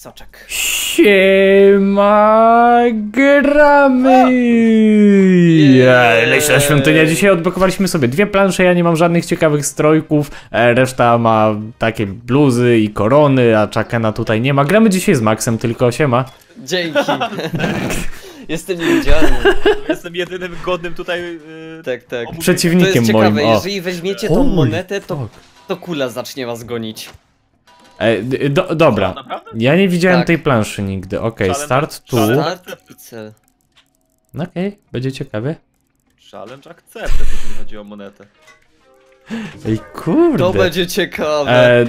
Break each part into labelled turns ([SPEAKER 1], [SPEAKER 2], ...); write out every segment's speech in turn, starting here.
[SPEAKER 1] soczek.
[SPEAKER 2] Siema, gramy! Leśna świątynia. Dzisiaj odblokowaliśmy sobie 2 plansze, ja nie mam żadnych ciekawych strojków, reszta ma takie bluzy i korony, a Chakena tutaj nie ma. Gramy dzisiaj z Maxem, tylko siema.
[SPEAKER 1] Dzięki. Jestem niewidzialny.
[SPEAKER 3] Jestem jedynym godnym tutaj...
[SPEAKER 1] Tak.
[SPEAKER 2] Przeciwnikiem
[SPEAKER 1] to jest
[SPEAKER 2] moim.
[SPEAKER 1] ciekawe, jeżeli weźmiecie tą monetę, to kula zacznie was gonić.
[SPEAKER 2] Dobra,
[SPEAKER 3] Naprawdę?
[SPEAKER 2] ja nie widziałem
[SPEAKER 1] Tak.
[SPEAKER 2] tej planszy nigdy. Okej, start tu.
[SPEAKER 1] Start i cel.
[SPEAKER 2] Okej, będzie ciekawe.
[SPEAKER 3] Challenge accepted, jeżeli chodzi o monetę.
[SPEAKER 2] Ej, kurde.
[SPEAKER 1] To będzie ciekawe.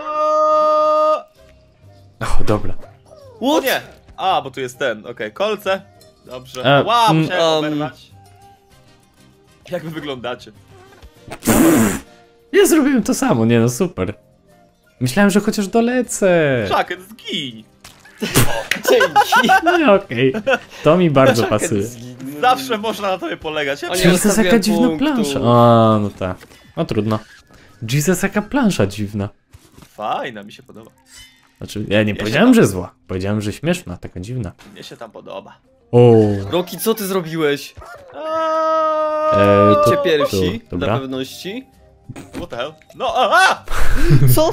[SPEAKER 2] O, dobra.
[SPEAKER 3] O nie! A, bo tu jest ten, okej, kolce. Dobrze. Wow, musiałem oberwać. Jak wy wyglądacie?
[SPEAKER 2] Ja zrobiłem to samo, nie no, super. Myślałem, że chociaż dolecę.
[SPEAKER 3] Chaken, zgiń!
[SPEAKER 1] Dzięki.
[SPEAKER 2] No okej, to mi bardzo pasuje.
[SPEAKER 3] Zawsze można na tobie polegać. Ja
[SPEAKER 1] O nie,
[SPEAKER 2] Jesus, jaka
[SPEAKER 1] zostawiłem
[SPEAKER 2] dziwna
[SPEAKER 1] punktu.
[SPEAKER 2] plansza. O, no tak. No trudno. Jesus, jaka plansza dziwna.
[SPEAKER 3] Fajna, mi się podoba.
[SPEAKER 2] Znaczy, ja nie powiedziałem, że zła. Powiedziałem, że śmieszna, taka dziwna.
[SPEAKER 3] Mnie się tam podoba.
[SPEAKER 2] O.
[SPEAKER 1] Roki, co ty zrobiłeś?
[SPEAKER 2] To-
[SPEAKER 1] Idźcie pierwsi,
[SPEAKER 2] to- dobra.
[SPEAKER 1] dla pewności.
[SPEAKER 3] What the hell? No, a!
[SPEAKER 1] Co?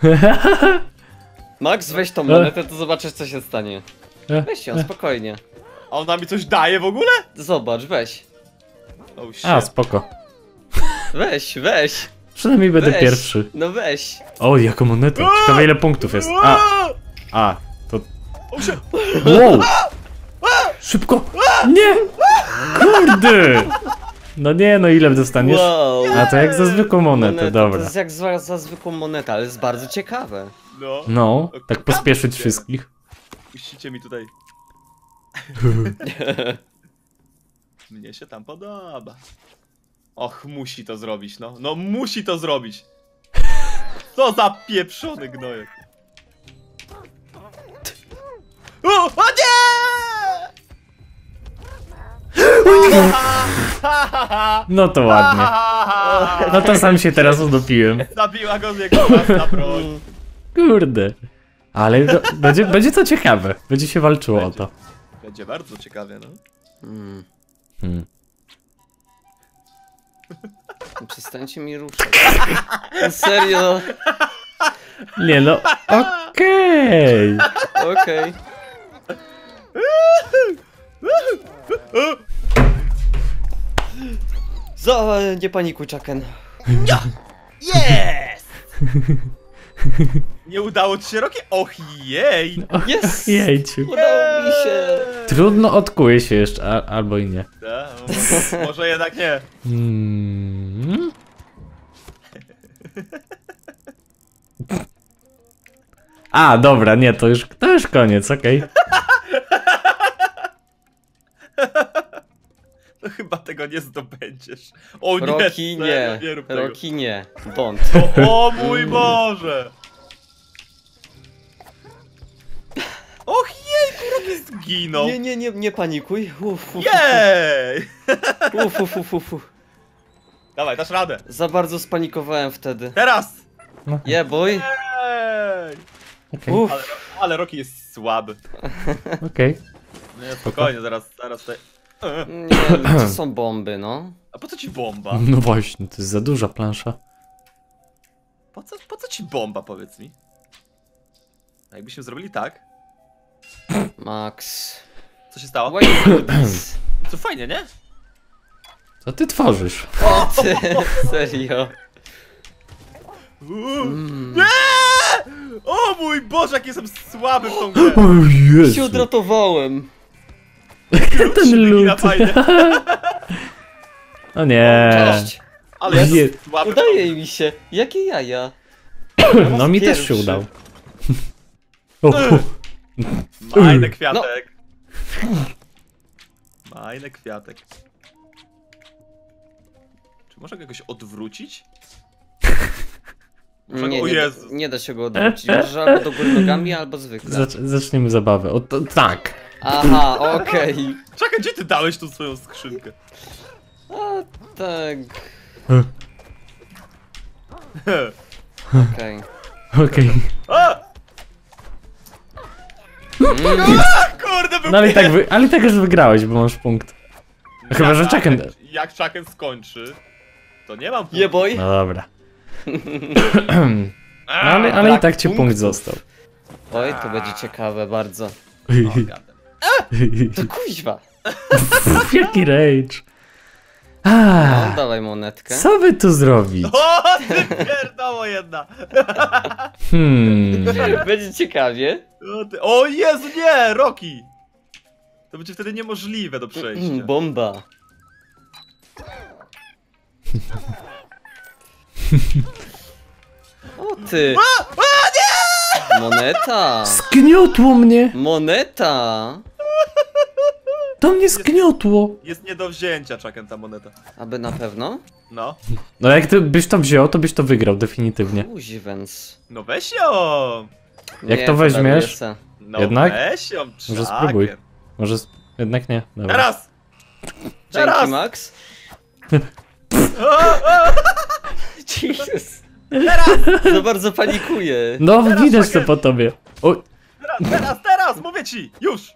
[SPEAKER 1] Max, weź tą monetę, to zobaczysz, co się stanie. Weź ją, spokojnie.
[SPEAKER 3] A ona mi coś daje w ogóle?
[SPEAKER 1] Zobacz, weź.
[SPEAKER 3] Oh shit.
[SPEAKER 2] A, spoko.
[SPEAKER 1] Weź.
[SPEAKER 2] Przynajmniej będę
[SPEAKER 1] Weź.
[SPEAKER 2] pierwszy.
[SPEAKER 1] No weź.
[SPEAKER 2] O, jaką monetę. Ciekawe ile punktów jest. A, to...
[SPEAKER 3] Oh shit.
[SPEAKER 2] Wow! Szybko! Nie! Kurde! No nie, no ile dostaniesz?
[SPEAKER 1] Wow.
[SPEAKER 2] A to jak za zwykłą monetę,
[SPEAKER 1] Moneta,
[SPEAKER 2] dobra.
[SPEAKER 1] To jest jak za zwykłą monetę, ale jest bardzo ciekawe.
[SPEAKER 3] No.
[SPEAKER 2] No, tak pospieszyć wszystkich.
[SPEAKER 3] Puścicie mi tutaj. Mnie się tam podoba. Och, musi to zrobić, no. No musi to zrobić. Co za pieprzony gnojek. O nie!
[SPEAKER 2] No to ładnie. No to sam się teraz udopiłem.
[SPEAKER 3] Zabiła go z jego własna broń.
[SPEAKER 2] Kurde. Ale będzie to ciekawe. Będzie się walczyło o to.
[SPEAKER 3] Będzie bardzo ciekawie, no.
[SPEAKER 1] Przestańcie mi ruszać. No serio.
[SPEAKER 2] Nie no, okej.
[SPEAKER 1] Okej. Nie panikuj, Chaken.
[SPEAKER 3] Yes! Nie udało ci się, Rocky? Och jej!
[SPEAKER 1] Jest!
[SPEAKER 2] Jejciu.
[SPEAKER 1] Udało mi się!
[SPEAKER 2] Trudno odkuje się jeszcze, albo i nie.
[SPEAKER 3] Da, może jednak nie.
[SPEAKER 2] A, dobra, nie, to już koniec, okej.
[SPEAKER 3] To chyba tego nie zdobędziesz. O nie,
[SPEAKER 1] Rocky nie.
[SPEAKER 3] serio, nie rób tego.
[SPEAKER 1] Rocky nie. Bond.
[SPEAKER 3] O mój Boże! Och jej, Rocky zginął!
[SPEAKER 1] Nie panikuj.
[SPEAKER 3] Jej! Dawaj, dasz radę.
[SPEAKER 1] Za bardzo spanikowałem wtedy.
[SPEAKER 3] Teraz!
[SPEAKER 1] Yeah, boy.
[SPEAKER 3] Jej!
[SPEAKER 1] Uff.
[SPEAKER 3] Ale Rocky jest słaby.
[SPEAKER 2] Okej.
[SPEAKER 3] Nie, spokojnie, zaraz tutaj...
[SPEAKER 1] Nie, to są bomby, no.
[SPEAKER 3] A po co ci bomba?
[SPEAKER 2] No właśnie, to jest za duża plansza.
[SPEAKER 3] Po co ci bomba, powiedz mi? A jakbyśmy zrobili tak?
[SPEAKER 1] Max.
[SPEAKER 3] Co się stało?
[SPEAKER 1] Why you do this?
[SPEAKER 3] To fajnie, nie?
[SPEAKER 2] Co ty tworzysz?
[SPEAKER 1] O ty, serio.
[SPEAKER 3] Nie! O mój Boże, jak jestem słaby w tą grę!
[SPEAKER 2] O
[SPEAKER 1] Się
[SPEAKER 2] Jezu.
[SPEAKER 1] odratowałem.
[SPEAKER 2] Ten lód.
[SPEAKER 3] Na fajnie.
[SPEAKER 2] O nie.
[SPEAKER 1] Cześć.
[SPEAKER 3] Ale jest
[SPEAKER 2] Nie.
[SPEAKER 3] słaby.
[SPEAKER 1] Udaje mi się. Jakie jaja?
[SPEAKER 2] No mi też się
[SPEAKER 1] Pierwszy.
[SPEAKER 2] udał. O,
[SPEAKER 3] Majny kwiatek. Majny kwiatek. Czy może go jakoś odwrócić? Może
[SPEAKER 1] Nie,
[SPEAKER 3] o
[SPEAKER 1] nie,
[SPEAKER 3] Jezus.
[SPEAKER 1] nie da się go odwrócić. Możesz albo do góry nogami, albo zwykle.
[SPEAKER 2] Zaczniemy zabawę. O, tak.
[SPEAKER 1] Aha, okej.
[SPEAKER 3] Czekaj, gdzie ty dałeś tą swoją skrzynkę?
[SPEAKER 1] A, tak. Okej.
[SPEAKER 2] Okej.
[SPEAKER 3] A! Kurde, był
[SPEAKER 2] No ale i tak już wygrałeś, bo masz punkt. Chyba, że Chucken...
[SPEAKER 3] Jak Chucken skończy, to nie mam punktu.
[SPEAKER 1] Jeboj.
[SPEAKER 2] No dobra. No, ale i
[SPEAKER 1] brak
[SPEAKER 2] tak ci punkt
[SPEAKER 1] punktów.
[SPEAKER 2] został.
[SPEAKER 1] Oj, to będzie ciekawe bardzo.
[SPEAKER 3] O, gadam.
[SPEAKER 1] To kuźwa.
[SPEAKER 2] Jaki rage.
[SPEAKER 1] No, dawaj monetkę.
[SPEAKER 2] Co by tu zrobić?
[SPEAKER 3] O, ty pierdoło jedna.
[SPEAKER 1] Będzie ciekawie.
[SPEAKER 3] O Jezu, nie, Rocky. To będzie wtedy niemożliwe do przejścia.
[SPEAKER 1] Bomba. O ty. Moneta.
[SPEAKER 2] Zgniotło mnie!
[SPEAKER 1] Moneta.
[SPEAKER 2] To mnie zgniotło!
[SPEAKER 3] Jest nie do wzięcia, Chucken, ta moneta.
[SPEAKER 1] Aby na pewno?
[SPEAKER 3] No.
[SPEAKER 2] No jak ty byś to wziął, to byś to wygrał, definitywnie.
[SPEAKER 1] Kuźwęc.
[SPEAKER 3] No weź ją.
[SPEAKER 2] Jak
[SPEAKER 1] Nie,
[SPEAKER 2] to weźmiesz?
[SPEAKER 1] daruję se.
[SPEAKER 3] No
[SPEAKER 2] Jednak?
[SPEAKER 3] weź ją,
[SPEAKER 2] Może
[SPEAKER 3] Chucken.
[SPEAKER 2] spróbuj. Może jednak nie. Dobra.
[SPEAKER 3] Teraz!
[SPEAKER 1] Dzięki,
[SPEAKER 3] Teraz!
[SPEAKER 1] Max.
[SPEAKER 3] O, o,
[SPEAKER 1] Jesus.
[SPEAKER 3] teraz!
[SPEAKER 1] Za bardzo panikuję.
[SPEAKER 2] No
[SPEAKER 3] Teraz,
[SPEAKER 2] widać to
[SPEAKER 3] Chucken.
[SPEAKER 2] po tobie. O,
[SPEAKER 3] Teraz! Mówię ci! Już!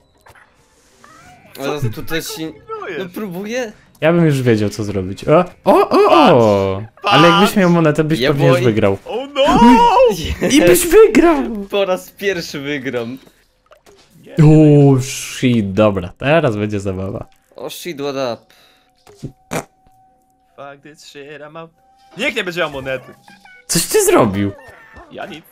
[SPEAKER 1] Ale tu też się... No
[SPEAKER 3] Próbujesz.
[SPEAKER 1] próbuję.
[SPEAKER 2] ja bym już wiedział co zrobić. O! Ale jakbyś miał monetę, byś
[SPEAKER 1] Yeah,
[SPEAKER 2] pewnie już
[SPEAKER 1] boy.
[SPEAKER 2] wygrał.
[SPEAKER 3] Oh no!
[SPEAKER 2] I byś wygrał!
[SPEAKER 1] Po raz pierwszy wygram.
[SPEAKER 2] O, shit, dobra, teraz będzie zabawa.
[SPEAKER 1] O shit, what up.
[SPEAKER 3] Fuck this shit, I'm out. Nikt nie będzie miał monety.
[SPEAKER 2] Coś ty zrobił?
[SPEAKER 3] Ja nic.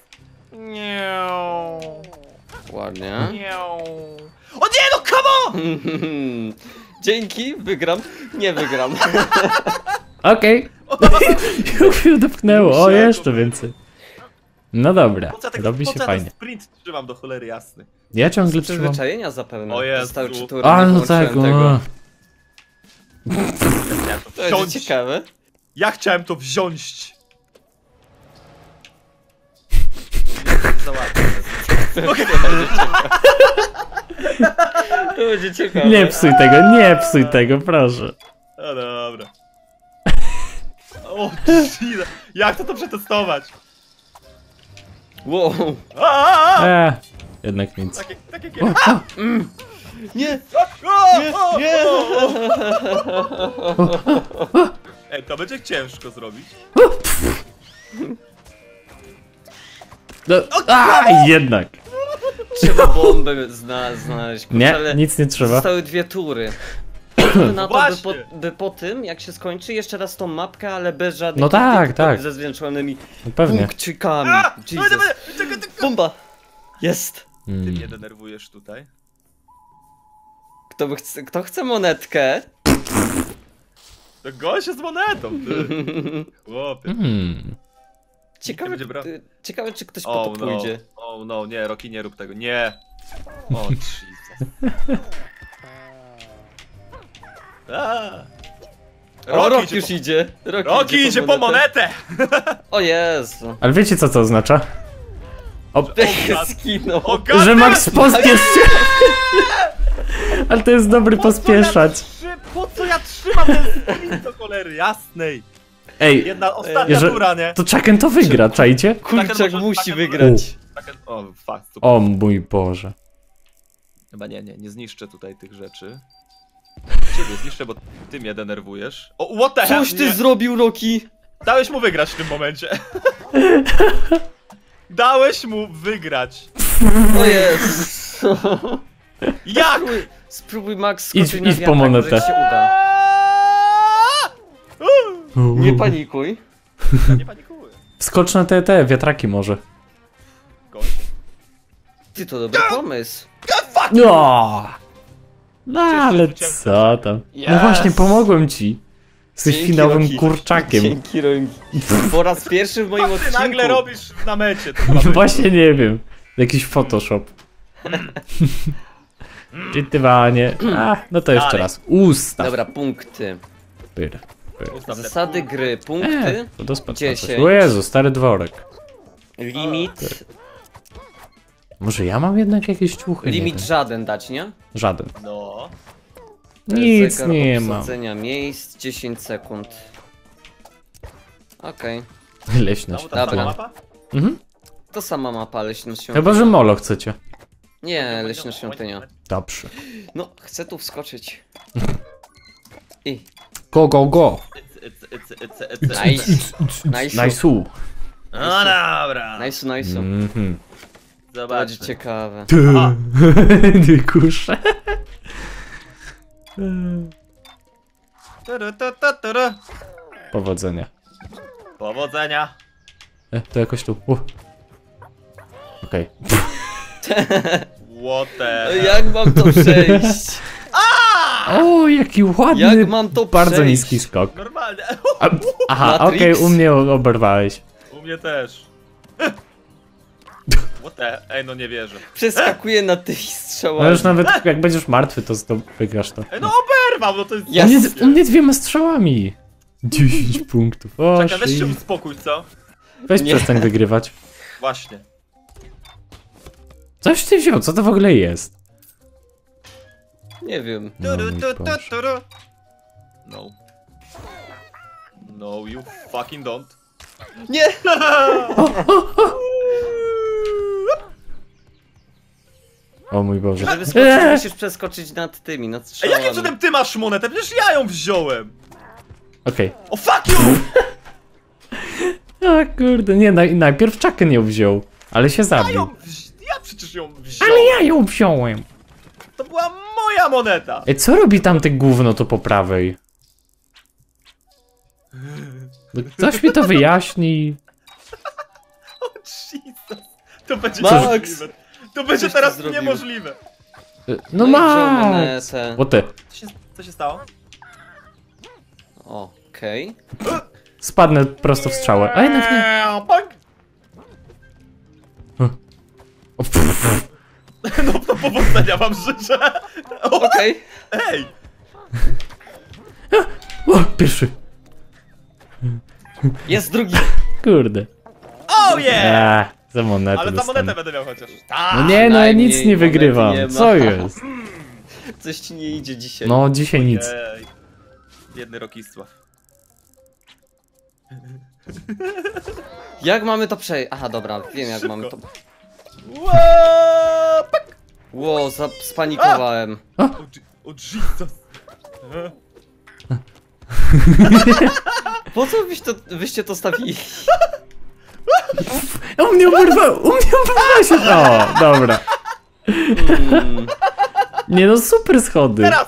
[SPEAKER 1] Ładnie.
[SPEAKER 3] O nie, no come on!
[SPEAKER 1] Dzięki, wygram. Nie wygram.
[SPEAKER 2] Okej. Już się dopchnęło, o jeszcze więcej. No dobra,
[SPEAKER 3] Po co ja tak,
[SPEAKER 2] robi
[SPEAKER 3] po
[SPEAKER 2] się
[SPEAKER 3] co ja
[SPEAKER 2] fajnie.
[SPEAKER 3] ten sprint trzymam do cholery jasny?
[SPEAKER 2] Ja ciągle trzymam.
[SPEAKER 1] Przyzwyczajenia zapewne.
[SPEAKER 3] O Jezu.
[SPEAKER 1] Zostały 3 tury,
[SPEAKER 2] A
[SPEAKER 1] nie
[SPEAKER 2] no tak,
[SPEAKER 1] włączyłem
[SPEAKER 2] o.
[SPEAKER 1] To będzie ciekawe.
[SPEAKER 3] Ja chciałem to wziąć.
[SPEAKER 1] To będzie ciekawe.
[SPEAKER 2] Nie psuj tego, proszę.
[SPEAKER 3] No dobra. O, Jesus. Jak to przetestować?
[SPEAKER 1] Wow.
[SPEAKER 2] Jednak nic.
[SPEAKER 3] Tak jak kiedyś.
[SPEAKER 1] Nie.
[SPEAKER 3] Nie! Ej, to będzie ciężko zrobić.
[SPEAKER 2] No, jednak.
[SPEAKER 1] Trzeba bombę znaleźć. Kurczę,
[SPEAKER 2] Nie,
[SPEAKER 1] ale
[SPEAKER 2] nic nie trzeba.
[SPEAKER 1] zostały 2 tury. Na to
[SPEAKER 3] Właśnie.
[SPEAKER 1] by po tym, jak się skończy, jeszcze raz tą mapkę, ale bez żadnych
[SPEAKER 2] No tak,
[SPEAKER 1] tych
[SPEAKER 2] tak.
[SPEAKER 1] ze zwiększonymi
[SPEAKER 2] No pewnie.
[SPEAKER 1] punkcikami. Jesus.
[SPEAKER 3] Czekaj.
[SPEAKER 1] Bomba! Jest!
[SPEAKER 3] Ty
[SPEAKER 2] Mm.
[SPEAKER 3] mnie denerwujesz tutaj.
[SPEAKER 1] Kto chce monetkę?
[SPEAKER 3] To gość z monetą, ty. Chłopie.
[SPEAKER 1] Ciekawe,
[SPEAKER 3] będzie brał.
[SPEAKER 1] ciekawe czy ktoś po to pójdzie.
[SPEAKER 3] Oh no, nie, Rocky, nie rób tego, nie. O, Jesus.
[SPEAKER 1] O, Rock już idzie.
[SPEAKER 3] Rocky idzie po monetę!
[SPEAKER 1] O Jezu.
[SPEAKER 2] Ale wiecie co to oznacza?
[SPEAKER 1] Skinął.
[SPEAKER 3] O, God
[SPEAKER 2] Że
[SPEAKER 3] damn
[SPEAKER 2] Max
[SPEAKER 3] it!
[SPEAKER 2] pospiesz się! Ale to jest dobry pospieszać.
[SPEAKER 3] Po co ja trzymam ten sprint do cholery jasnej?
[SPEAKER 2] Ej,
[SPEAKER 3] Jedna ostatnia
[SPEAKER 2] Jeżeli-
[SPEAKER 3] tura, nie?
[SPEAKER 2] to Chucken to wygra, czajcie?
[SPEAKER 1] Kurczak
[SPEAKER 3] może-
[SPEAKER 1] musi
[SPEAKER 3] tak,
[SPEAKER 1] wygrać.
[SPEAKER 3] O, fuck, super.
[SPEAKER 2] O mój Boże.
[SPEAKER 3] Chyba nie zniszczę tutaj tych rzeczy. Ciebie zniszczę, bo ty mnie denerwujesz. O, what the hell?
[SPEAKER 1] Coś ty
[SPEAKER 3] Nie.
[SPEAKER 1] zrobił, Rocky.
[SPEAKER 3] Dałeś mu wygrać w tym momencie. Dałeś mu wygrać.
[SPEAKER 1] O Jezu.
[SPEAKER 3] Jak?
[SPEAKER 1] Spróbuj Max skoczyć
[SPEAKER 2] Idź
[SPEAKER 1] na
[SPEAKER 2] po
[SPEAKER 1] wiatrak,
[SPEAKER 2] monetę.
[SPEAKER 1] może ci się uda. Nie panikuj.
[SPEAKER 3] Ja nie panikuję.
[SPEAKER 2] Wskocz na te wiatraki może.
[SPEAKER 3] Gość.
[SPEAKER 1] Ty, to dobry pomysł.
[SPEAKER 2] No, no ale
[SPEAKER 3] zwycięzca.
[SPEAKER 2] co tam? No
[SPEAKER 1] Yes.
[SPEAKER 2] właśnie, pomogłem ci. Jesteś
[SPEAKER 1] Dzięki,
[SPEAKER 2] finałowym
[SPEAKER 1] Rocky.
[SPEAKER 2] kurczakiem.
[SPEAKER 1] Dzięki, Rocky. Po raz pierwszy w moim
[SPEAKER 3] Co ty
[SPEAKER 1] odcinku.
[SPEAKER 3] nagle robisz na mecie? To chyba
[SPEAKER 2] Właśnie nie wiem. Jakiś Photoshop. Czytywanie. No to jeszcze
[SPEAKER 3] Dalej.
[SPEAKER 2] raz. Ustaw.
[SPEAKER 1] Dobra, punkty.
[SPEAKER 2] Pyr.
[SPEAKER 3] Ustaw te-
[SPEAKER 1] Zasady gry. Punkty.
[SPEAKER 2] To dospadł
[SPEAKER 1] 10.
[SPEAKER 2] O Jezu, stary dworek.
[SPEAKER 1] Limit.
[SPEAKER 2] Może ja mam jednak jakieś ciuchy? Nie
[SPEAKER 1] Limit
[SPEAKER 2] wiem.
[SPEAKER 1] żaden dać, nie?
[SPEAKER 2] Żaden.
[SPEAKER 3] No.
[SPEAKER 2] Nic
[SPEAKER 1] Zegar
[SPEAKER 2] nie mam.
[SPEAKER 1] obsadzenia miejsc 10 sekund. Okej.
[SPEAKER 2] Leśna
[SPEAKER 3] Znowu ta
[SPEAKER 1] Dobra.
[SPEAKER 3] sama
[SPEAKER 2] świątynia.
[SPEAKER 3] mapa?
[SPEAKER 2] Mhm.
[SPEAKER 1] To sama mapa leśna świątynia.
[SPEAKER 2] Chyba, że molo chcecie.
[SPEAKER 1] Nie, leśna świątynia.
[SPEAKER 2] Dobrze.
[SPEAKER 1] No, chcę tu wskoczyć. I.
[SPEAKER 2] Go, go, go.
[SPEAKER 1] Nice. Nice.
[SPEAKER 2] Nice.
[SPEAKER 3] No dobra.
[SPEAKER 1] Nice, nice.
[SPEAKER 2] Mhm.
[SPEAKER 1] To będzie
[SPEAKER 3] Zobaczmy.
[SPEAKER 1] ciekawe.
[SPEAKER 3] Aha.
[SPEAKER 2] Ty kurze.
[SPEAKER 3] Turu.
[SPEAKER 2] Powodzenia.
[SPEAKER 3] Powodzenia.
[SPEAKER 2] To jakoś tu. Okej.
[SPEAKER 3] What the...
[SPEAKER 1] Jak mam to przejść?
[SPEAKER 2] O, jaki ładny.
[SPEAKER 1] Jak mam to
[SPEAKER 2] Bardzo
[SPEAKER 1] przejść?
[SPEAKER 2] niski skok.
[SPEAKER 3] Normalnie.
[SPEAKER 2] Aha,
[SPEAKER 1] Matrix.
[SPEAKER 2] okej, u mnie oberwałeś.
[SPEAKER 3] U mnie też. What the... Ej, no nie wierzę.
[SPEAKER 1] Przeskakuję na tych strzałami.
[SPEAKER 2] No już nawet jak będziesz martwy, to wygrasz to.
[SPEAKER 3] Ej, no oberwał, no to jest...
[SPEAKER 1] Ja-
[SPEAKER 2] U mnie 2 strzałami. 10 punktów. O,
[SPEAKER 3] Czekaj, weź się
[SPEAKER 2] shit.
[SPEAKER 3] uspokój, co?
[SPEAKER 2] Weź
[SPEAKER 1] Nie.
[SPEAKER 2] przestań wygrywać.
[SPEAKER 3] Właśnie.
[SPEAKER 2] Coś ty wziął, co to w ogóle jest?
[SPEAKER 1] Nie wiem.
[SPEAKER 2] No, mój Boże.
[SPEAKER 3] No. No, you fucking don't.
[SPEAKER 1] Nie!
[SPEAKER 2] O mój Boże.
[SPEAKER 1] Żeby skoczyć, musisz przeskoczyć nad tymi, nad
[SPEAKER 3] Ej,
[SPEAKER 1] strzałami.
[SPEAKER 3] jakim cudem ty masz monetę? Przecież ja ją wziąłem!
[SPEAKER 2] Okej.
[SPEAKER 3] O, fuck you!
[SPEAKER 2] A kurde, nie, najpierw Chucken ją wziął, ale się zabił.
[SPEAKER 3] Ja przecież ją wziąłem!
[SPEAKER 2] Ale ja ją wziąłem.
[SPEAKER 3] To była moja moneta!
[SPEAKER 2] Ej, co robi tam te gówno to po prawej? No, ktoś mi to wyjaśni.
[SPEAKER 3] O Jesus! To będzie
[SPEAKER 1] Max!
[SPEAKER 3] niemożliwe. To będzie
[SPEAKER 1] Coś ty
[SPEAKER 3] teraz
[SPEAKER 1] zrobił.
[SPEAKER 3] niemożliwe.
[SPEAKER 2] No
[SPEAKER 1] i wziął
[SPEAKER 2] ma.
[SPEAKER 1] monetę.
[SPEAKER 2] O ty.
[SPEAKER 3] Co się stało?
[SPEAKER 1] Okej.
[SPEAKER 2] Spadnę prosto w strzałę. A jednak nie.
[SPEAKER 3] Punk!
[SPEAKER 2] O, pff.
[SPEAKER 3] No to powodzenia wam życzę! O,
[SPEAKER 1] Okej.
[SPEAKER 3] ej!
[SPEAKER 2] O, pierwszy.
[SPEAKER 1] Jest drugi.
[SPEAKER 2] Kurde.
[SPEAKER 3] Oh yeah!
[SPEAKER 2] Za monetę
[SPEAKER 3] Ale za
[SPEAKER 2] dostanę.
[SPEAKER 3] monetę będę miał chociaż.
[SPEAKER 2] No nie, no ja nic
[SPEAKER 1] Najmniej
[SPEAKER 2] nie wygrywam.
[SPEAKER 1] monety nie ma.
[SPEAKER 2] Co jest?
[SPEAKER 1] Coś ci nie idzie dzisiaj.
[SPEAKER 2] No dzisiaj nic.
[SPEAKER 3] Ej. Biedny Rokisław.
[SPEAKER 1] Jak mamy to przejść? Aha, dobra, wiem jak mamy to.
[SPEAKER 3] Ło, pak.
[SPEAKER 1] Ło, spanikowałem.
[SPEAKER 3] O Jesus.
[SPEAKER 1] Po co wyście to stawili?
[SPEAKER 2] U mnie oberwała się. O, dobra.
[SPEAKER 1] Mm,
[SPEAKER 2] Nie no, super schody.
[SPEAKER 3] Teraz!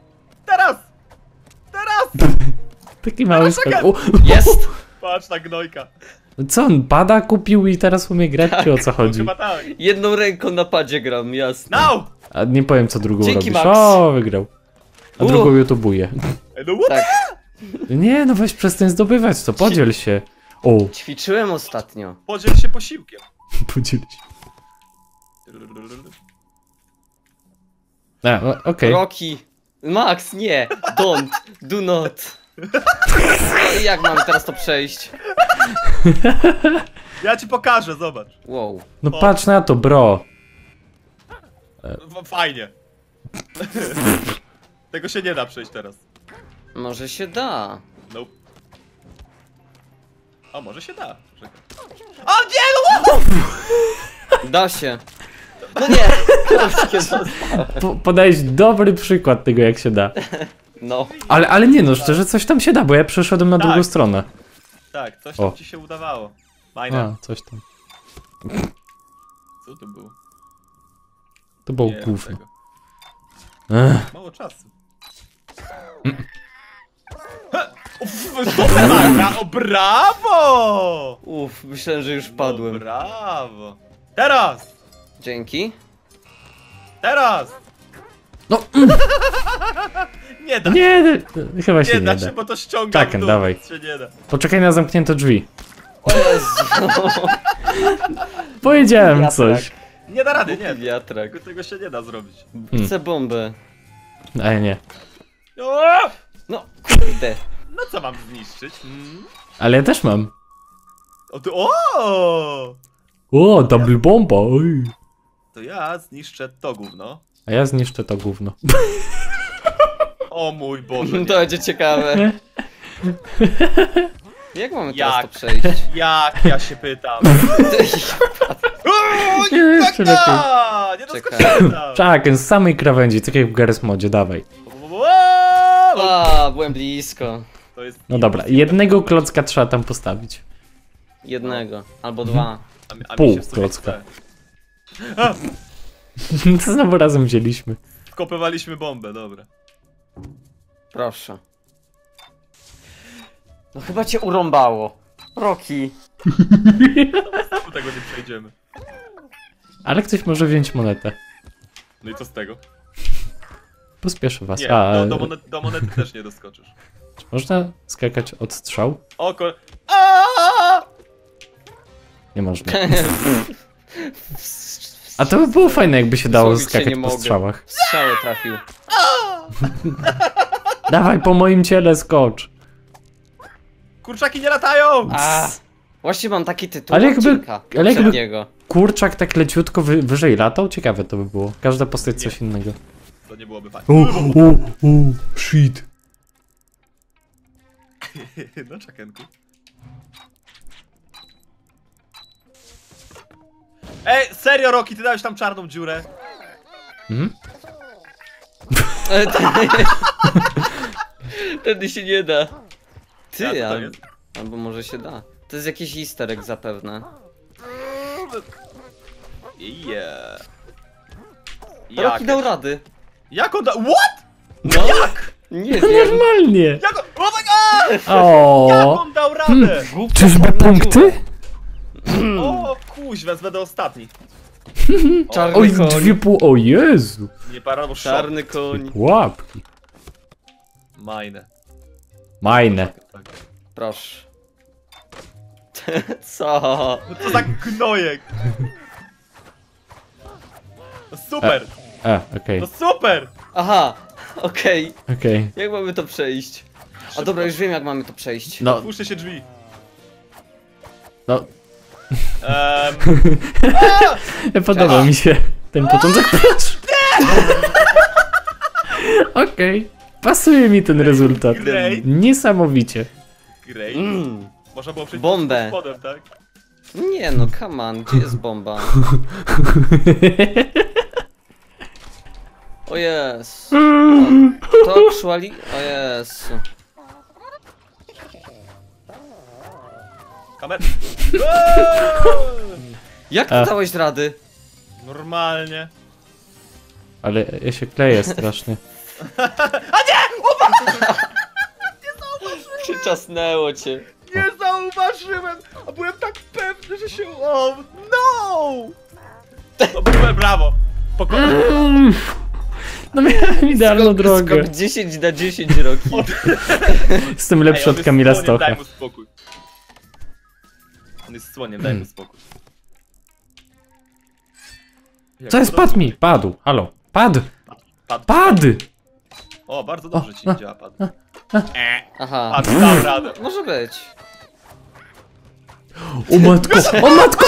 [SPEAKER 2] Taki mały skok.
[SPEAKER 3] czekaj.
[SPEAKER 2] O,
[SPEAKER 1] jest!
[SPEAKER 3] Patrz na gnojka.
[SPEAKER 2] co on, pada kupił i teraz umie grać, czy o co chodzi?
[SPEAKER 3] Chyba tak.
[SPEAKER 1] Jedną ręką na padzie gram, jasne.
[SPEAKER 3] Now!
[SPEAKER 2] A nie powiem co drugą
[SPEAKER 1] Dzięki,
[SPEAKER 2] robisz.
[SPEAKER 1] Max.
[SPEAKER 2] O, wygrał. A
[SPEAKER 1] U.
[SPEAKER 2] drugą YouTubuję.
[SPEAKER 3] Ej, no what?
[SPEAKER 1] Tak,
[SPEAKER 2] Nie, no weź przestań zdobywać to, podziel się. O,
[SPEAKER 1] ćwiczyłem ostatnio.
[SPEAKER 3] Podziel się posiłkiem.
[SPEAKER 2] podziel się. A, okej.
[SPEAKER 1] Rocky. Max, nie! Don't! Do not! Jak mam teraz to przejść?
[SPEAKER 3] Ja ci pokażę, zobacz.
[SPEAKER 1] Wow.
[SPEAKER 2] No patrz na to, bro.
[SPEAKER 3] Fajnie. Tego się nie da przejść teraz.
[SPEAKER 1] Może się da.
[SPEAKER 3] Nope. A może się da. Czekaj. O nie, no!
[SPEAKER 1] Da się. No nie! Polskie zostało.
[SPEAKER 2] Podajesz dobry przykład tego, jak się da.
[SPEAKER 1] No.
[SPEAKER 2] Ale nie no, szczerze, coś tam się da, bo ja przeszedłem na
[SPEAKER 3] Tak.
[SPEAKER 2] drugą stronę.
[SPEAKER 3] Tak, coś
[SPEAKER 2] O.
[SPEAKER 3] tam ci się udawało. Fajne.
[SPEAKER 2] A, coś tam.
[SPEAKER 3] Co to było?
[SPEAKER 2] To było
[SPEAKER 3] Nie wiem
[SPEAKER 2] gówno.
[SPEAKER 3] tego.
[SPEAKER 2] Ech.
[SPEAKER 3] Mało czasu. Super Maga, o brawo!
[SPEAKER 1] Uff, myślałem, że już padłem.
[SPEAKER 3] No, brawo. Teraz!
[SPEAKER 1] Dzięki.
[SPEAKER 3] Teraz!
[SPEAKER 2] No,
[SPEAKER 3] Nie da,
[SPEAKER 2] nie, chyba się
[SPEAKER 3] nie
[SPEAKER 2] nie
[SPEAKER 3] da
[SPEAKER 2] da.
[SPEAKER 3] się, bo to ściąga
[SPEAKER 2] Czekaj,
[SPEAKER 3] w dół.
[SPEAKER 2] dawaj.
[SPEAKER 3] Się nie da.
[SPEAKER 2] Poczekaj na zamknięte drzwi.
[SPEAKER 1] O Jezu.
[SPEAKER 2] Powiedziałem
[SPEAKER 1] Wiatrak.
[SPEAKER 2] coś.
[SPEAKER 3] Nie da rady, nie.
[SPEAKER 1] Wiatrak.
[SPEAKER 3] Tego się nie da zrobić.
[SPEAKER 1] Chcę bombę.
[SPEAKER 2] Ale nie.
[SPEAKER 3] O!
[SPEAKER 1] No, kurde.
[SPEAKER 3] No co mam zniszczyć?
[SPEAKER 2] Ale ja też mam.
[SPEAKER 3] O ty, o!
[SPEAKER 2] O, double bomba, oj.
[SPEAKER 3] To ja zniszczę to gówno.
[SPEAKER 2] A ja zniszczę to gówno.
[SPEAKER 3] O mój Boże.
[SPEAKER 1] To
[SPEAKER 3] Nie.
[SPEAKER 1] będzie ciekawe. Jak mamy teraz
[SPEAKER 3] Jak?
[SPEAKER 1] to przejść?
[SPEAKER 3] Jak ja się pytam?
[SPEAKER 2] Jeszcze lepiej.
[SPEAKER 3] Nie
[SPEAKER 1] Czekaj.
[SPEAKER 3] doskoczyłem tam!
[SPEAKER 2] Czaken, z samej krawędzi, tak jak w Garry's Modzie, dawaj.
[SPEAKER 1] A, byłem blisko.
[SPEAKER 3] To jest
[SPEAKER 2] No dobra, jednego klocka trzeba tam postawić.
[SPEAKER 1] Jednego, albo dwa.
[SPEAKER 3] a mi
[SPEAKER 2] pół
[SPEAKER 3] się w sumie
[SPEAKER 2] klocka.
[SPEAKER 3] chce.
[SPEAKER 2] To znowu razem wzięliśmy.
[SPEAKER 3] Wkopywaliśmy bombę, dobra.
[SPEAKER 1] Proszę. No chyba cię urąbało. Roki.
[SPEAKER 3] Tu tego nie przejdziemy.
[SPEAKER 2] Ale ktoś może wziąć monetę.
[SPEAKER 3] No i co z tego?
[SPEAKER 2] Pospieszę was.
[SPEAKER 3] Nie,
[SPEAKER 2] A,
[SPEAKER 3] do monety też nie doskoczysz.
[SPEAKER 2] czy można skakać od strzał?
[SPEAKER 3] O Aaaa!
[SPEAKER 2] Nie można. A to by było fajne, jakby się dało
[SPEAKER 1] Słowić się
[SPEAKER 2] skakać
[SPEAKER 1] nie
[SPEAKER 2] po
[SPEAKER 1] mogę.
[SPEAKER 2] strzałach.
[SPEAKER 1] W strzały trafił.
[SPEAKER 2] Dawaj, po moim ciele skocz.
[SPEAKER 3] Kurczaki nie latają!
[SPEAKER 1] A, właśnie mam taki tytuł
[SPEAKER 2] Ale jakby-
[SPEAKER 1] odcinka
[SPEAKER 2] ale jakby-
[SPEAKER 1] poprzedniego.
[SPEAKER 2] Kurczak tak leciutko wyżej latał? Ciekawe to by było. Każda postać coś innego.
[SPEAKER 3] To nie byłoby fajne.
[SPEAKER 2] Shit.
[SPEAKER 3] No czakenku. Ej, serio Roki, ty dałeś tam czarną dziurę?
[SPEAKER 2] Hmm?
[SPEAKER 1] Wtedy się nie da. Ty,
[SPEAKER 3] Ja, co to
[SPEAKER 1] al
[SPEAKER 3] jest?
[SPEAKER 1] albo może się da. To jest jakiś easter egg zapewne.
[SPEAKER 3] Yeah.
[SPEAKER 1] Roki dał rady.
[SPEAKER 3] Jak on da... What?
[SPEAKER 1] No. Jak? Nie wiem.
[SPEAKER 2] Normalnie.
[SPEAKER 3] Jak on... Oh my god! Jak
[SPEAKER 2] O.
[SPEAKER 3] on dał radę?
[SPEAKER 1] Głupia
[SPEAKER 2] Czyżby
[SPEAKER 1] czarna
[SPEAKER 2] punkty?
[SPEAKER 1] dziura.
[SPEAKER 3] O kuźwa, będę ostatni.
[SPEAKER 1] Czarny
[SPEAKER 2] Oj,
[SPEAKER 1] koń.
[SPEAKER 2] 2,5. O Jezu.
[SPEAKER 3] Nie para, bo
[SPEAKER 1] Czarny koń.
[SPEAKER 2] Łapki.
[SPEAKER 3] Majne.
[SPEAKER 2] Majne.
[SPEAKER 3] Tak.
[SPEAKER 1] Proszę. Co?
[SPEAKER 3] No co za gnojek? No super!
[SPEAKER 2] Okej,
[SPEAKER 3] No super!
[SPEAKER 1] Aha, okej.
[SPEAKER 2] okej.
[SPEAKER 1] Jak mamy to przejść? A dobra, już wiem jak mamy to przejść.
[SPEAKER 2] No,
[SPEAKER 3] Puszczę się drzwi.
[SPEAKER 2] no, podoba mi się ten początek. Proszę. Okej, pasuje mi ten rezultat.
[SPEAKER 3] Great.
[SPEAKER 2] Niesamowicie.
[SPEAKER 3] Great.
[SPEAKER 1] Mm.
[SPEAKER 3] Można było przejść
[SPEAKER 1] Bombę.
[SPEAKER 3] pod spodem, tak?
[SPEAKER 1] Nie no, come on, gdzie jest bomba? O jest. To szłali... O Jezu.
[SPEAKER 3] Kamer.
[SPEAKER 1] Jak
[SPEAKER 2] A.
[SPEAKER 1] ty dałeś rady?
[SPEAKER 3] Normalnie.
[SPEAKER 2] Ale ja się kleję strasznie.
[SPEAKER 1] Przyczasnęło cię.
[SPEAKER 3] Nie zauważyłem! A byłem tak pewny, że się... O, no! To byłem brawo!
[SPEAKER 2] No miałem idealną drogę.
[SPEAKER 1] Skok 10 na 10 Roki.
[SPEAKER 2] Jestem lepszy od Kamila Stocha.
[SPEAKER 3] Daj mu spokój. On jest słoniem, daj mu spokój. Jak
[SPEAKER 2] Co jest?
[SPEAKER 3] to dobrze-
[SPEAKER 2] Padł mi! Padł! Halo! Padł!
[SPEAKER 3] Padł.
[SPEAKER 2] Padł!
[SPEAKER 3] O, bardzo dobrze ci działa padł.
[SPEAKER 1] Aha.
[SPEAKER 3] Padł, dał radę.
[SPEAKER 1] Może być.
[SPEAKER 2] O matko! O matko!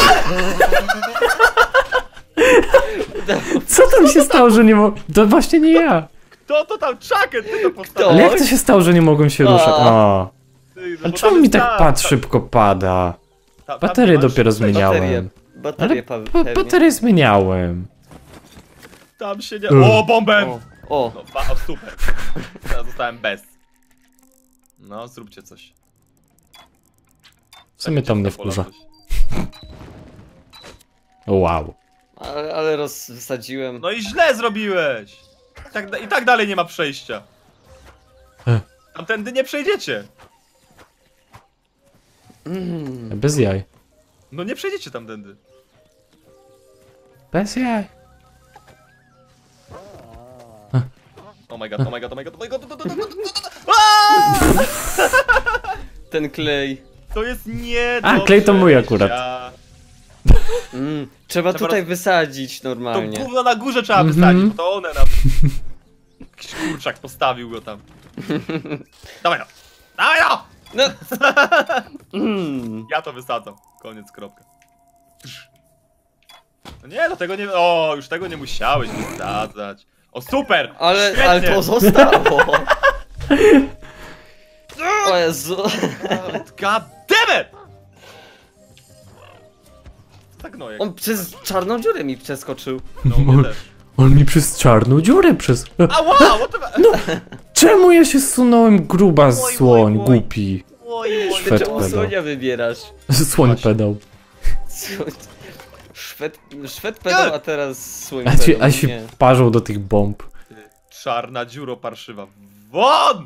[SPEAKER 2] Co tam się stało, że nie mogłem... To właśnie nie ja.
[SPEAKER 3] Kto to tam? Czaken, ty to postawił.
[SPEAKER 2] Ale jak to się stało, że nie mogłem się ruszać? O.
[SPEAKER 3] Ty, no
[SPEAKER 2] A
[SPEAKER 3] bo
[SPEAKER 2] czemu
[SPEAKER 3] tam
[SPEAKER 2] mi
[SPEAKER 3] jest
[SPEAKER 2] tak pad szybko pada?
[SPEAKER 3] tam
[SPEAKER 2] Baterię
[SPEAKER 3] nie masz-
[SPEAKER 2] dopiero
[SPEAKER 1] Baterie.
[SPEAKER 2] zmieniałem.
[SPEAKER 1] Baterie
[SPEAKER 2] Ale
[SPEAKER 1] pewnie.
[SPEAKER 2] baterię zmieniałem.
[SPEAKER 3] Tam się nie... O, bombę!
[SPEAKER 1] O, o.
[SPEAKER 3] No, o, super. Teraz zostałem bez. No, zróbcie coś.
[SPEAKER 2] W sumie to mnie wkurza. Wow.
[SPEAKER 1] Ale wysadziłem.
[SPEAKER 3] No i źle zrobiłeś! I tak dalej nie ma przejścia. Tamtędy nie przejdziecie.
[SPEAKER 1] Mm.
[SPEAKER 2] Bez jaj.
[SPEAKER 3] No nie przejdziecie tamtędy.
[SPEAKER 2] Bez jaj.
[SPEAKER 3] Oh my god, oh my god, oh my god, oh my god.
[SPEAKER 1] Ten klej.
[SPEAKER 3] To jest nie
[SPEAKER 2] A,
[SPEAKER 3] do
[SPEAKER 2] klej to mój
[SPEAKER 3] przejścia.
[SPEAKER 2] akurat.
[SPEAKER 1] Trzeba
[SPEAKER 3] Trzeba
[SPEAKER 1] tutaj wysadzić
[SPEAKER 3] To
[SPEAKER 1] normalnie.
[SPEAKER 3] gówno na górze trzeba
[SPEAKER 2] Mhm.
[SPEAKER 3] wysadzić, bo to one nam... Jakiś kurczak postawił go tam. Dawaj no! Dawaj no!
[SPEAKER 1] No.
[SPEAKER 3] Ja to wysadzam. Koniec, kropka. No nie, no tego nie... O, już tego nie musiałeś wysadzać. O, super!
[SPEAKER 1] Ale
[SPEAKER 3] Świetnie!
[SPEAKER 1] pozostało. O Jezu.
[SPEAKER 3] God damn it! za gnojek?
[SPEAKER 1] On przez czarną dziurę mi przeskoczył.
[SPEAKER 3] No, mnie też.
[SPEAKER 2] On mi przez czarną dziurę przez...
[SPEAKER 3] Ała, what the...
[SPEAKER 2] Czemu ja się zsunąłem, gruba
[SPEAKER 3] Oj,
[SPEAKER 2] słoń,
[SPEAKER 3] oj, oj.
[SPEAKER 2] głupi?
[SPEAKER 3] Oj,
[SPEAKER 1] Ty
[SPEAKER 2] Szwed
[SPEAKER 1] czemu
[SPEAKER 2] pedał.
[SPEAKER 1] słonia wybierasz?
[SPEAKER 2] Słoń
[SPEAKER 3] Właśnie.
[SPEAKER 2] pedał.
[SPEAKER 1] Szwed pedał, a teraz słoń
[SPEAKER 2] A
[SPEAKER 1] pedał.
[SPEAKER 2] się
[SPEAKER 1] Nie.
[SPEAKER 2] parzą do tych bomb.
[SPEAKER 3] Czarna dziuro parszywa. Won!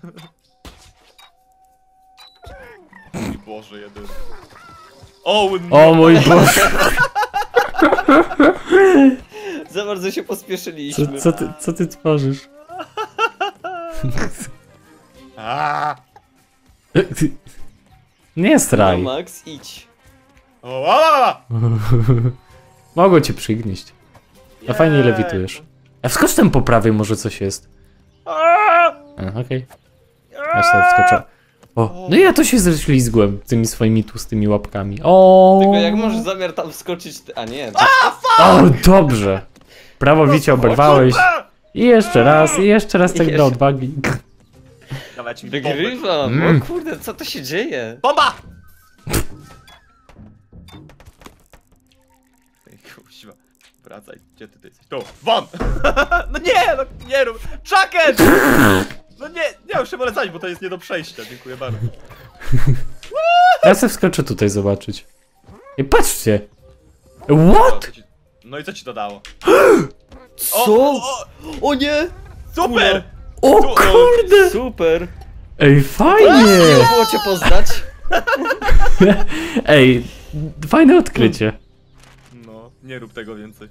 [SPEAKER 3] Mój Boże, jedyny. O, no.
[SPEAKER 2] O mój Boże,
[SPEAKER 1] Za bardzo się pospieszyliśmy.
[SPEAKER 2] co ty tworzysz?
[SPEAKER 3] A!
[SPEAKER 2] Nie
[SPEAKER 1] No,
[SPEAKER 2] straj.
[SPEAKER 1] Max, idź.
[SPEAKER 3] O, a!
[SPEAKER 2] Mogą cię przygnieść. A fajnie lewitujesz. A wskocz tam po prawej, może coś jest. Okej. Ja sobie wskoczę. O, no ja to się ześlizgłem tymi swoimi tłustymi łapkami. O.
[SPEAKER 1] Tylko jak możesz zamiar tam wskoczyć, ty... A nie.
[SPEAKER 2] O, dobrze. Prawowicie oberwałeś. I jeszcze raz tak
[SPEAKER 1] Jeszcze.
[SPEAKER 2] do odwagi.
[SPEAKER 3] Dawać mi bombę.
[SPEAKER 1] Wygrywam. O kurde, co to się dzieje?
[SPEAKER 3] Bomba! Ej, kuźwa. Wracaj, gdzie ty jesteś? Tu, won! No nie rób! Chucken! No nie muszę polecać, bo to jest nie do przejścia, dziękuję bardzo.
[SPEAKER 2] Ja sobie wskoczę tutaj zobaczyć. I patrzcie. What?
[SPEAKER 3] No i co ci to dało?
[SPEAKER 1] Co? O nie!
[SPEAKER 3] Super!
[SPEAKER 2] O kurde!
[SPEAKER 1] Super!
[SPEAKER 2] Ej, fajnie!
[SPEAKER 1] Nie było cię poznać.
[SPEAKER 2] Ej, fajne odkrycie.
[SPEAKER 3] No, nie rób tego więcej.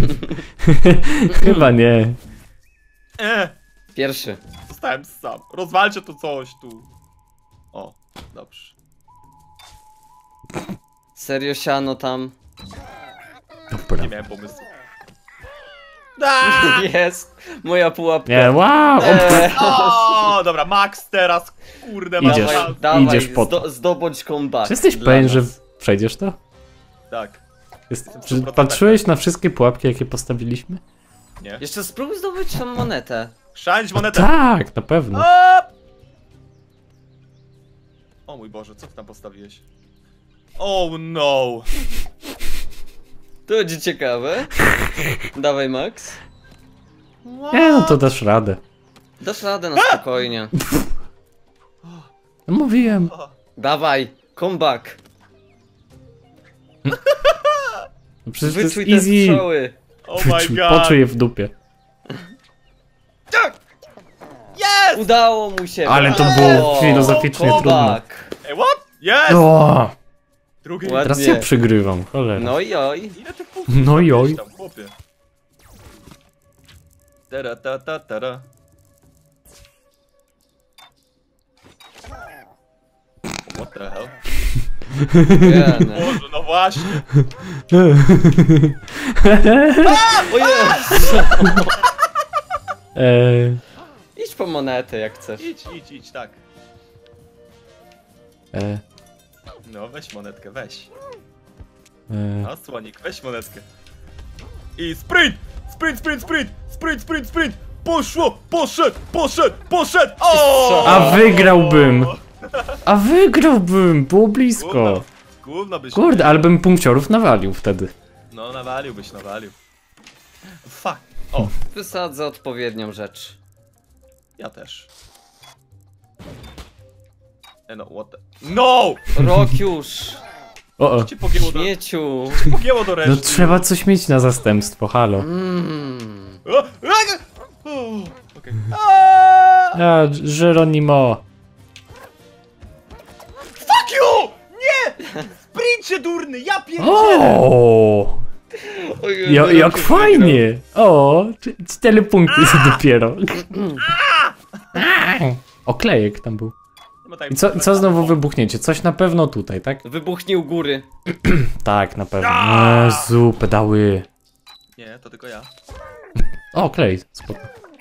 [SPEAKER 2] Chyba nie.
[SPEAKER 1] Pierwszy.
[SPEAKER 3] Zostałem sam. Rozwalcie to coś tu. O, dobrze.
[SPEAKER 1] Serio siano tam.
[SPEAKER 2] Dobra.
[SPEAKER 3] Nie miałem pomysłu. Da!
[SPEAKER 1] Jest! Moja pułapka.
[SPEAKER 2] Nie, wow!
[SPEAKER 3] O, dobra, Max teraz, kurde, masz
[SPEAKER 2] Idziesz.
[SPEAKER 3] szansę.
[SPEAKER 1] Dawaj,
[SPEAKER 2] Idziesz po to.
[SPEAKER 1] zdobądź comeback.
[SPEAKER 2] Czy jesteś
[SPEAKER 1] dla
[SPEAKER 2] pewien,
[SPEAKER 1] nas.
[SPEAKER 2] że przejdziesz to?
[SPEAKER 3] Tak,
[SPEAKER 2] Czy patrzyłeś na wszystkie pułapki, jakie postawiliśmy?
[SPEAKER 3] nie?
[SPEAKER 1] Jeszcze spróbuj zdobyć tą monetę.
[SPEAKER 3] Chrzanić monetę.
[SPEAKER 2] Tak, na pewno.
[SPEAKER 3] O mój Boże, co ty tam postawiłeś? Oh no!
[SPEAKER 1] To będzie ciekawe. Dawaj, Max.
[SPEAKER 2] Nie, no to dasz radę.
[SPEAKER 1] Dasz radę na spokojnie.
[SPEAKER 2] No mówiłem.
[SPEAKER 1] Dawaj, comeback.
[SPEAKER 2] No przecież to jest
[SPEAKER 1] Wyczuj te
[SPEAKER 2] easy.
[SPEAKER 1] strzały.
[SPEAKER 3] Oh my god!
[SPEAKER 2] Poczuj je w dupie.
[SPEAKER 3] Yes!
[SPEAKER 1] Udało mu się.
[SPEAKER 2] Ale to
[SPEAKER 1] brawo.
[SPEAKER 2] było filozoficznie trudne.
[SPEAKER 1] Comeback.
[SPEAKER 3] Ej, what? Yes!
[SPEAKER 2] O,
[SPEAKER 3] Drugi.
[SPEAKER 1] Ładnie.
[SPEAKER 2] teraz ja przegrywam, cholera.
[SPEAKER 1] No i oj.
[SPEAKER 3] Ile tych punktów
[SPEAKER 2] No i
[SPEAKER 3] zrobiłeś
[SPEAKER 2] oj.
[SPEAKER 3] tam, chłopie? Tara, ta, ta, tara. What the hell?
[SPEAKER 1] Jene.
[SPEAKER 3] Boże, no właśnie.
[SPEAKER 1] O Jezu. Idź po monetę jak chcesz.
[SPEAKER 3] Idź, tak. No, weź monetkę, weź. A, słonik, weź monetkę. I sprint! Sprint! Poszło! Poszedł! O!
[SPEAKER 2] A wygrałbym, było blisko.
[SPEAKER 3] Gówno byś...
[SPEAKER 2] Kurde, ale bym punkciorów nawalił wtedy.
[SPEAKER 3] No, nawalił. Fuck. O,
[SPEAKER 1] Wysadzę odpowiednią rzecz.
[SPEAKER 3] ja też. No, what the... No!
[SPEAKER 1] Rok już.
[SPEAKER 2] O.
[SPEAKER 3] Cię pogięło do...
[SPEAKER 1] Śmieciu.
[SPEAKER 3] Pogięło do reszty.
[SPEAKER 2] No trzeba coś mieć na zastępstwo, halo.
[SPEAKER 3] Okej.
[SPEAKER 2] A, Geronimo.
[SPEAKER 3] Fuck you! Nie! Sprincie durny, ja pierdzielę!
[SPEAKER 2] O, jak fajnie. O, 4 punkty dopiero. Oklejek tam był. I co znowu wybuchniecie? Coś na pewno tutaj, tak?
[SPEAKER 1] Wybuchnie u góry.
[SPEAKER 2] Tak, na pewno. Jezu, pedały.
[SPEAKER 3] Nie, to tylko ja.
[SPEAKER 2] O, klej, spoko.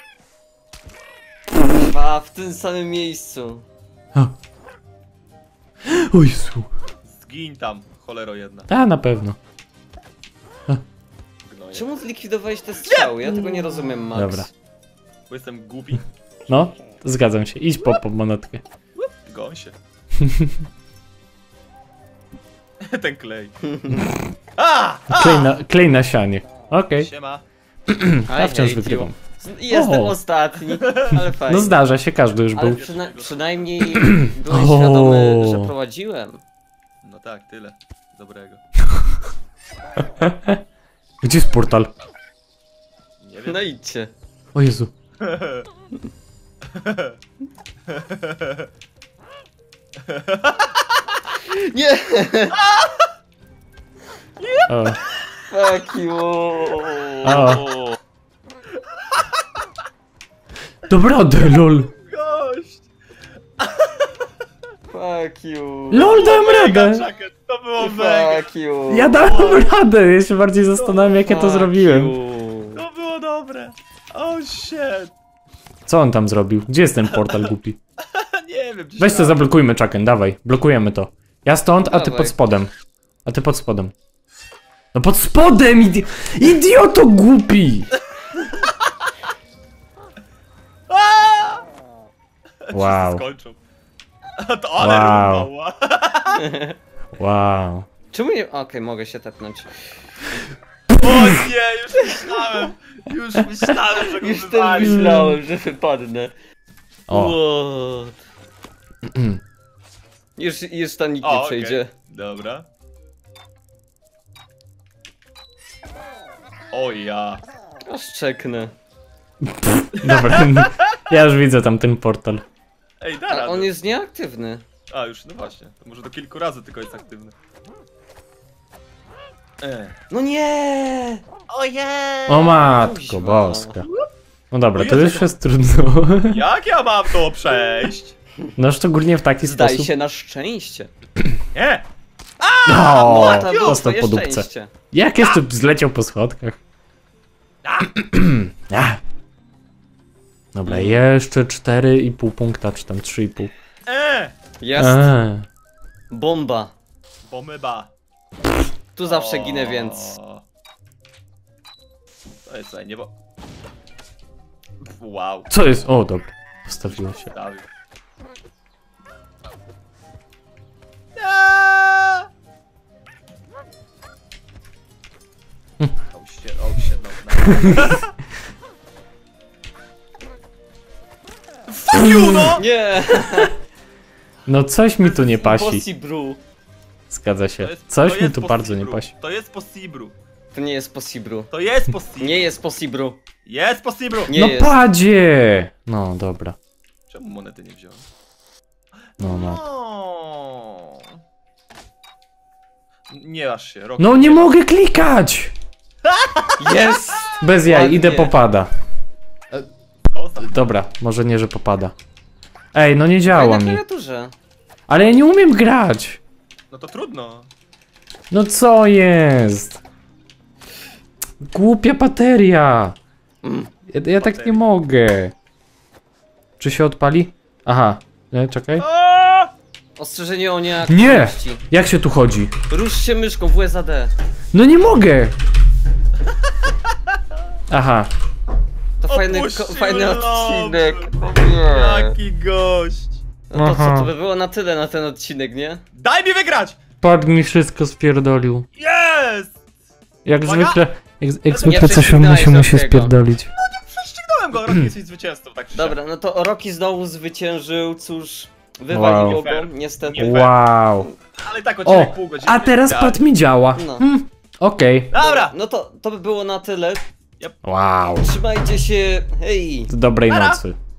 [SPEAKER 1] A w tym samym miejscu.
[SPEAKER 2] O Jezu.
[SPEAKER 3] Zgiń tam, cholero jedna.
[SPEAKER 2] Ta, na pewno.
[SPEAKER 3] Gnoje.
[SPEAKER 1] Czemu zlikwidowałeś te strzały? Ja tego nie rozumiem, Max.
[SPEAKER 2] Dobra.
[SPEAKER 3] Bo jestem głupi.
[SPEAKER 2] No, zgadzam się. Idź po monetkę.
[SPEAKER 3] Goń się. Ten klej.
[SPEAKER 2] Klej na sianie. Okej.
[SPEAKER 3] Siema.
[SPEAKER 2] Ja wciąż
[SPEAKER 1] hate
[SPEAKER 2] wygrywam.
[SPEAKER 1] you. Jestem
[SPEAKER 2] O.
[SPEAKER 1] ostatni, ale fajnie.
[SPEAKER 2] No zdarza się, każdy już
[SPEAKER 1] Ale
[SPEAKER 2] był.
[SPEAKER 1] przynajmniej byłeś świadomy, że
[SPEAKER 2] O.
[SPEAKER 1] prowadziłem.
[SPEAKER 3] No tak, tyle. Dobrego.
[SPEAKER 2] Gdzie jest portal?
[SPEAKER 3] Nie wiem.
[SPEAKER 1] No idźcie.
[SPEAKER 2] O Jezu.
[SPEAKER 1] Nie!
[SPEAKER 2] O.
[SPEAKER 1] Fuck you!
[SPEAKER 2] O. Dobra, lol.
[SPEAKER 3] Gość!
[SPEAKER 1] Fuck you!
[SPEAKER 2] LOL, dałem
[SPEAKER 3] Mega,
[SPEAKER 2] radę!
[SPEAKER 3] Chucken, to było mega!
[SPEAKER 1] Fuck you!
[SPEAKER 2] Ja dałem radę! Ja się bardziej zastanawiam, jak ja to
[SPEAKER 1] Fuck
[SPEAKER 2] zrobiłem.
[SPEAKER 1] you.
[SPEAKER 3] To było dobre! Oh shit!
[SPEAKER 2] Co on tam zrobił? Gdzie jest ten portal głupi?
[SPEAKER 3] Nie wiem, gdzieś
[SPEAKER 2] Weź to
[SPEAKER 3] tam.
[SPEAKER 2] zablokujmy, Chucken, dawaj. Blokujemy to. Ja stąd, a ty
[SPEAKER 1] Dawaj.
[SPEAKER 2] pod spodem. A ty pod spodem. No pod spodem, idioto głupi!
[SPEAKER 3] Aaa!
[SPEAKER 2] Wow,
[SPEAKER 3] Skończą. To ale
[SPEAKER 2] Wow.
[SPEAKER 3] rumba.
[SPEAKER 2] wow.
[SPEAKER 1] Czemu nie... Okej, mogę się tepnąć.
[SPEAKER 3] O nie, już myślałem! Już myślałem, że go
[SPEAKER 1] Już też
[SPEAKER 3] wywali.
[SPEAKER 1] myślałem, że wypadnę.
[SPEAKER 2] O.
[SPEAKER 1] What? Już tam nikt nie
[SPEAKER 3] O,
[SPEAKER 1] przejdzie.
[SPEAKER 3] Dobra. O ja.
[SPEAKER 1] Aż czeknę.
[SPEAKER 2] Dobra, ja już widzę tam ten portal.
[SPEAKER 3] Ej, da
[SPEAKER 1] A
[SPEAKER 3] radę.
[SPEAKER 1] on jest nieaktywny.
[SPEAKER 3] A, już, no właśnie. To może do kilku razy tylko jest aktywny.
[SPEAKER 1] No nie! Ojej!
[SPEAKER 2] O matko
[SPEAKER 1] Kuźwa.
[SPEAKER 2] boska. No dobra,
[SPEAKER 3] O
[SPEAKER 2] to
[SPEAKER 3] Jezu,
[SPEAKER 2] już jest trudno.
[SPEAKER 3] Jak ja mam to przejść?
[SPEAKER 2] No szczególnie w taki
[SPEAKER 1] Zdaj
[SPEAKER 2] sposób.
[SPEAKER 1] się na szczęście.
[SPEAKER 3] Nie!
[SPEAKER 2] O,
[SPEAKER 1] to było
[SPEAKER 2] dostał
[SPEAKER 1] twoje
[SPEAKER 2] po dupce.
[SPEAKER 1] szczęście.
[SPEAKER 2] Jak jeszcze zleciał po schodkach? Ah. Dobra, jeszcze 4,5 punkta, czy tam 3,5.
[SPEAKER 1] Jest
[SPEAKER 2] Eee.
[SPEAKER 1] bomba.
[SPEAKER 3] Pomyba.
[SPEAKER 1] Tu zawsze ginę, więc...
[SPEAKER 3] To jest fajnie, bo... Wow.
[SPEAKER 2] Co jest? O, dobra. Postawiło się.
[SPEAKER 3] Stawił. Oh shit, no. Fuck you, no!
[SPEAKER 1] Nie!
[SPEAKER 2] No coś mi tu nie pasi.
[SPEAKER 1] Bossy Brew.
[SPEAKER 2] Zgadza się.
[SPEAKER 3] To jest-
[SPEAKER 2] Coś
[SPEAKER 3] to
[SPEAKER 2] mi
[SPEAKER 3] jest
[SPEAKER 2] tu
[SPEAKER 3] po
[SPEAKER 2] bardzo nie
[SPEAKER 3] Sibru.
[SPEAKER 2] pasi.
[SPEAKER 3] To jest po Sibru.
[SPEAKER 1] To nie jest Bossy Brew.
[SPEAKER 3] To jest po Sibru.
[SPEAKER 1] Nie jest Bossy Brew.
[SPEAKER 3] Jest po Sibru.
[SPEAKER 1] Nie
[SPEAKER 2] No
[SPEAKER 1] jest.
[SPEAKER 2] padzie! No dobra.
[SPEAKER 3] Czemu monety nie wziąłem?
[SPEAKER 2] No.
[SPEAKER 3] No. Nie aż się, Rocky.
[SPEAKER 2] No nie mogę klikać!
[SPEAKER 1] Jest!
[SPEAKER 2] Bez jaj,
[SPEAKER 1] Ładnie.
[SPEAKER 2] idę popada.
[SPEAKER 3] O, tam.
[SPEAKER 2] Dobra, może nie, że popada. Ej, no nie
[SPEAKER 1] Na
[SPEAKER 2] działa mi.
[SPEAKER 1] klawiaturze.
[SPEAKER 2] Ale ja nie umiem grać.
[SPEAKER 3] No to trudno.
[SPEAKER 2] No co jest? Głupia bateria. Ja tak nie
[SPEAKER 3] Bateria.
[SPEAKER 2] mogę. Czy się odpali? Aha, nie, czekaj.
[SPEAKER 1] Ostrzeżenie o
[SPEAKER 2] Nie!
[SPEAKER 1] nieaktywności.
[SPEAKER 2] Jak się tu chodzi?
[SPEAKER 1] Rusz się myszką w WSAD.
[SPEAKER 2] No nie mogę! Aha,
[SPEAKER 1] To fajny,
[SPEAKER 3] Opuścił
[SPEAKER 1] fajny odcinek.
[SPEAKER 3] lobby.
[SPEAKER 1] O nie.
[SPEAKER 3] Jaki gość.
[SPEAKER 1] No to co,
[SPEAKER 2] Aha.
[SPEAKER 1] to by było na tyle na ten odcinek, nie?
[SPEAKER 3] Daj mi wygrać!
[SPEAKER 2] padł mi wszystko spierdolił.
[SPEAKER 3] Jest!
[SPEAKER 2] Jak
[SPEAKER 3] Uwaga.
[SPEAKER 2] zwykle, jak
[SPEAKER 1] Nie
[SPEAKER 2] zwykle coś
[SPEAKER 1] prześcignąłeś
[SPEAKER 2] musi
[SPEAKER 1] Rockiego.
[SPEAKER 2] spierdolić.
[SPEAKER 3] Prześcignąłem go, Rocky jesteś zwycięzcą, tak czy siak.
[SPEAKER 1] Dobra, no to Rocky znowu zwyciężył, cóż, wywaliło
[SPEAKER 2] Wow.
[SPEAKER 1] go, niestety.
[SPEAKER 3] Nie.
[SPEAKER 2] Wow.
[SPEAKER 3] Ale i tak odcinek
[SPEAKER 2] O,
[SPEAKER 3] pół godziny.
[SPEAKER 2] a teraz
[SPEAKER 3] Tak.
[SPEAKER 2] pad mi działa.
[SPEAKER 1] No.
[SPEAKER 2] Okej.
[SPEAKER 3] Dobra!
[SPEAKER 1] No to by było na tyle.
[SPEAKER 2] Wow.
[SPEAKER 1] Trzymajcie się, hej!
[SPEAKER 2] Dobrej
[SPEAKER 3] Nara.
[SPEAKER 2] nocy.